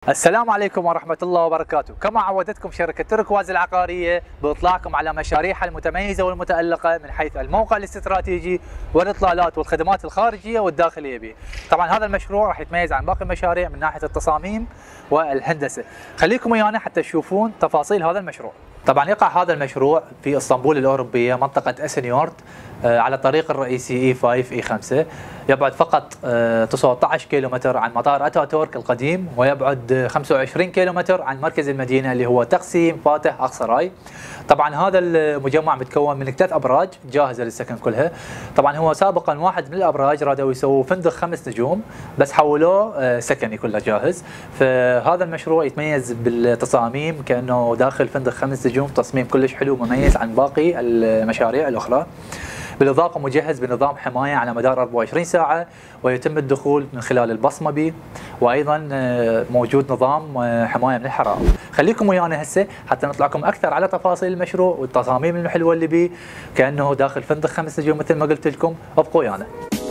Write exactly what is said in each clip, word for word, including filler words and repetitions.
السلام عليكم ورحمة الله وبركاته. كما عودتكم شركة تركواز العقارية بإطلاعكم على مشاريعها المتميزة والمتألقة من حيث الموقع الاستراتيجي والإطلالات والخدمات الخارجية والداخلية به. طبعا هذا المشروع راح يتميز عن باقي المشاريع من ناحية التصاميم والهندسة. خليكم ويانا حتى تشوفون تفاصيل هذا المشروع. طبعا يقع هذا المشروع في اسطنبول الأوروبية منطقة اسنيورد على الطريق الرئيسي إي خمسة إي خمسة. يبعد فقط تسعة عشر كيلومتر عن مطار اتاتورك القديم، ويبعد خمسة وعشرين كيلومتر عن مركز المدينة اللي هو تقسيم فاتح أقصراي. طبعا هذا المجمع متكون من ثلاث ابراج جاهزه للسكن كلها. طبعا هو سابقا واحد من الابراج رادوا يسووا فندق خمس نجوم بس حولوه سكني كله جاهز. فهذا المشروع يتميز بالتصاميم كانه داخل فندق خمس نجوم، تصميم كلش حلو مميز عن باقي المشاريع الاخرى. بالاضافه مجهز بنظام حمايه على مدار أربعة وعشرين ساعه، ويتم الدخول من خلال البصمه به، وايضا موجود نظام حمايه من الحرائق. خليكم ويانا هسه حتى نطلع لكم اكثر على تفاصيل المشروع والتصاميم الحلوه اللي بيه كانه داخل فندق خمس نجوم مثل ما قلت لكم. ابقوا ويانا.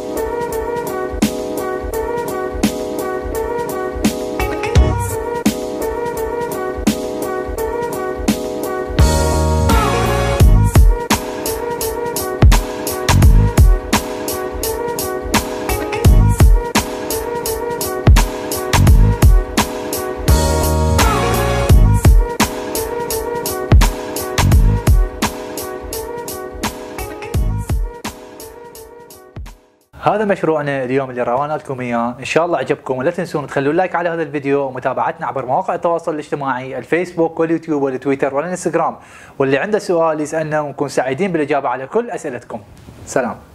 هذا مشروعنا اليوم اللي روانا لكم اياه، ان شاء الله عجبكم، ولا تنسون تخلوا لايك على هذا الفيديو ومتابعتنا عبر مواقع التواصل الاجتماعي الفيسبوك واليوتيوب والتويتر والانستغرام، واللي عنده سؤال يسالنا ونكون سعيدين بالاجابه على كل اسئلتكم. سلام.